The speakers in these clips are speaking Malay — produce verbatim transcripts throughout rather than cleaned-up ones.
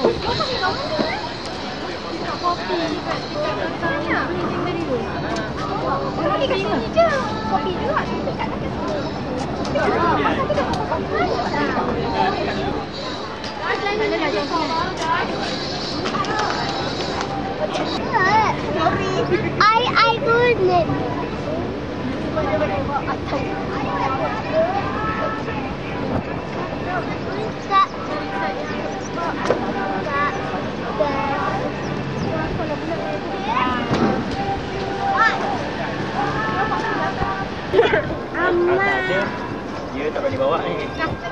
Kopi kat dekat ni lah. Kopi kat sini je. Kopi juga dekat dekat sini. I I couldn't. Dia tak boleh bawa ni.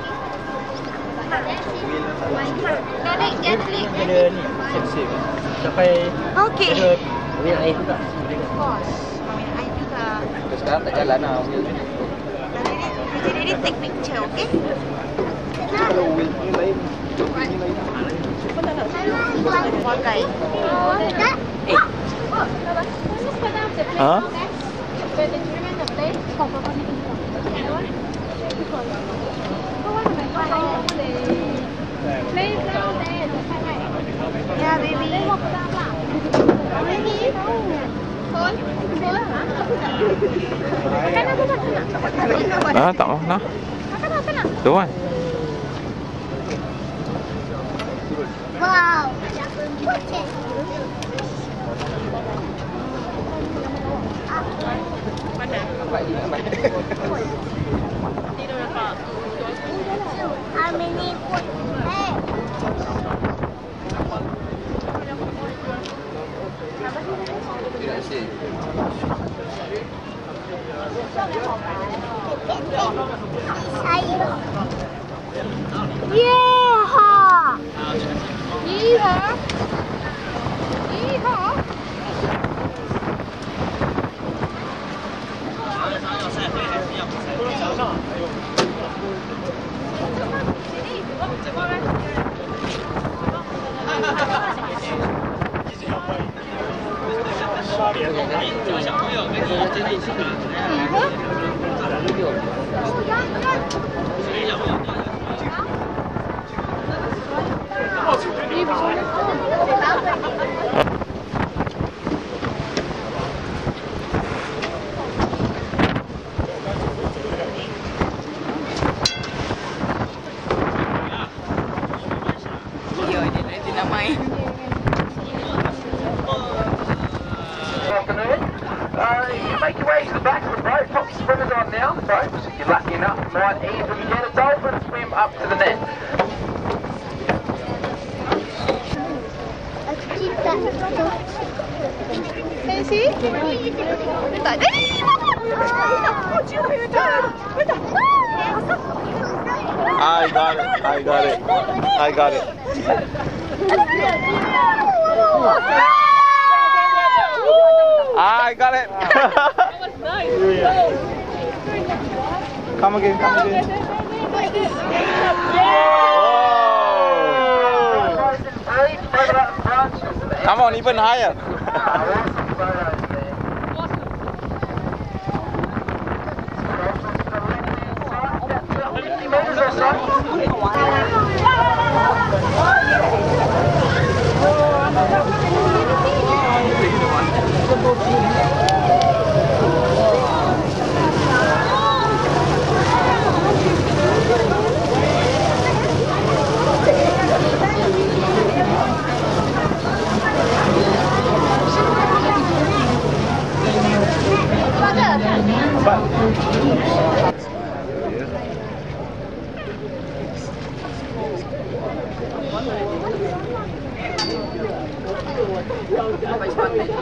Tarik dia klik. Ada ni, sip-sip. Sampai okey. Boleh air juga. Of course. Minum air juga. Sekarang tak jalan lah. Jadi dia take picture, okey? Kalau wheel ni lain. Ni lain. Pakai. Ha? Ya, baby. Ah, tak mau nak. Tu kan. Wow. How many foot? Hey. Yeehaw! Yeehaw! Yeehaw! Make your way to the back of the boat, pop your swimmers on now, folks. If you're lucky enough, you might even get a dolphin swim up to the net. Can you see? Tak ada. I got it. I got it. I got it. I got it. That was nice. Come again, come again. Come on, even higher. Which one?